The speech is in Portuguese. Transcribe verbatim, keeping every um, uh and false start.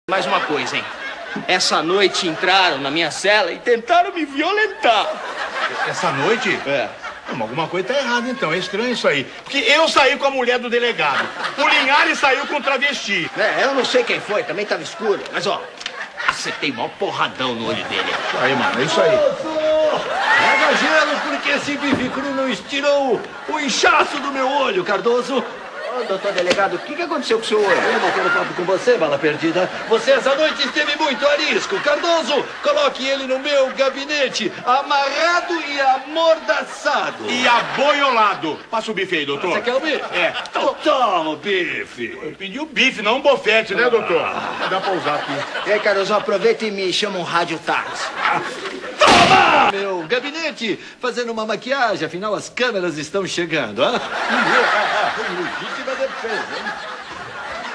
Mais uma coisa, hein? Essa noite entraram na minha cela e tentaram me violentar. Essa noite? É. Não, alguma coisa tá errada, então. É estranho isso aí. Porque eu saí com a mulher do delegado. O Linhares saiu com o travesti. É, eu não sei quem foi, também tava escuro. Mas, ó, acertei mó porradão no olho dele. Isso aí, mano, é isso aí. Leva gelo, porque esse bife cru não estirou o inchaço do meu olho, Cardoso. Ô, doutor delegado, o que, que aconteceu com o seu olho? Eu não quero papo com você, bala perdida. Você essa noite esteve muito arisco. Cardoso, coloque ele no meu gabinete, amarrado e amordaçado. E aboiolado. Passa o bife aí, doutor. Você quer o bife? É. Então toma o bife. Eu pedi o bife, não um bofete, né, doutor? Dá pra usar aqui. E aí, Cardoso, aproveita e me chama um radiotáxi. Toma! Meu gabinete, fazendo uma maquiagem, afinal as câmeras estão chegando, ah?